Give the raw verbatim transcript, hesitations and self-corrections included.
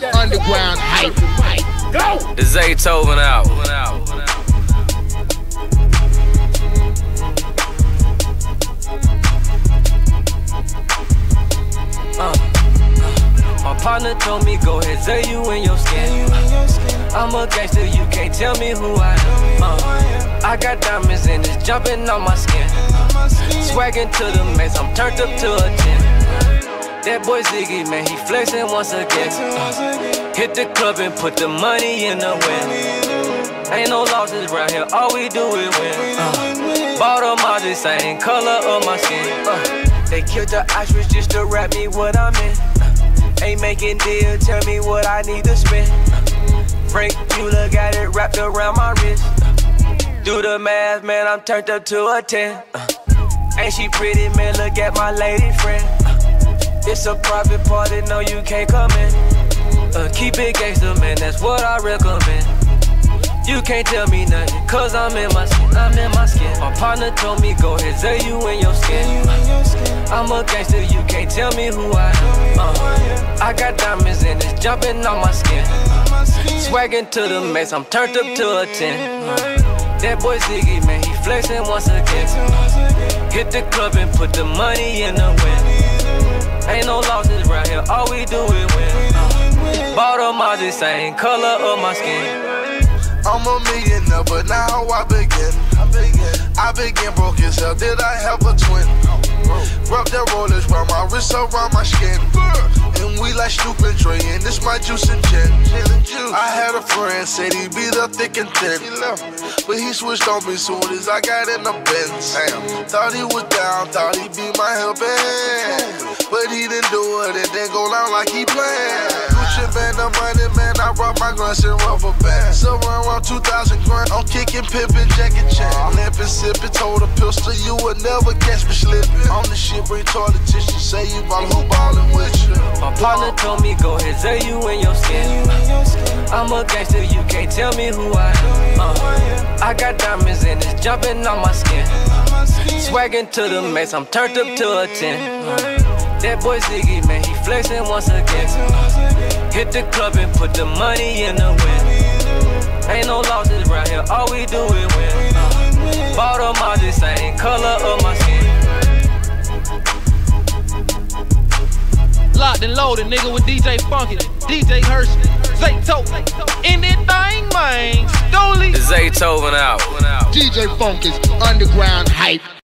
Underground hype. Go! The Zaytoven out. Uh, my partner told me go ahead, say you in your skin. I'm a gangster, you can't tell me who I am. Uh, I got diamonds and it's jumping on my skin. Swagging to the max, I'm turned up to a ten. That boy Ziggy, man, he flexing once again. Uh, hit the club and put the money in the win. Ain't no losses around here, all we do is win. Uh, bought them all the same color of my skin. Uh, they killed the ostrich just to rap me what I'm in. Uh, ain't making deal, tell me what I need to spend. Uh, Frank Mueller got it wrapped around my wrist. Uh, do the math, man, I'm turned up to a ten. Uh, ain't she pretty, man, look at my lady friend. Uh, it's a private party, no you can't come in. Uh, keep it gangster, man, that's what I recommend. You can't tell me nothing, cause I'm in my skin, I'm in my skin. My partner told me go ahead, say you in your skin. Uh, I'm a gangster, you can't tell me who I am. Uh, I got diamonds and it's jumping on my skin. Uh, swagging to the max, I'm turned up to a ten. Uh, that boy Ziggy, man, he flexing once again. Uh, hit the club and put the money in the win. Ain't no losses around here, all we do is win. Uh, bought them all the same color of my skin. I'm a millionaire, but now I begin. I begin, I begin broke as hell. Did I have a twin? Rub that rollers round my wrist, around my skin. And we like Snoop and Dre, and this my juice and gin. I had a friend, said he be the thick and thin. But he switched on me soon as I got in the Benz. Thought he was down, thought he'd be my helping hand. But he didn't do it, it didn't go down like he planned. Gucci band the money, man, I brought my guns and rubber bands. So around two thousand grand, I'm kicking, pimping, Jackie Chan. Limping, sipping, told a pistol, you would never catch me slipping. On the shit, bring toilet tissue, say you ball, who ballin' with you? My partner told me go ahead, say you in your skin. I'm a gangster, you can't tell me who I am. Uh, I got diamonds and it's jumping on my skin. Uh, swagging to the max, I'm turned up to a ten. Uh, that boy Ziggy, man, he flexing once again. Uh, hit the club and put the money in the win. Ain't no losses around here, all we do is win. Uh, bought them all the same color of my skin. Locked and loaded, nigga, with D J Funky, D J Hurst, Zaytoven, in that thing, man. Stoli. The Zaytoven out. D J Funky's Underground hype.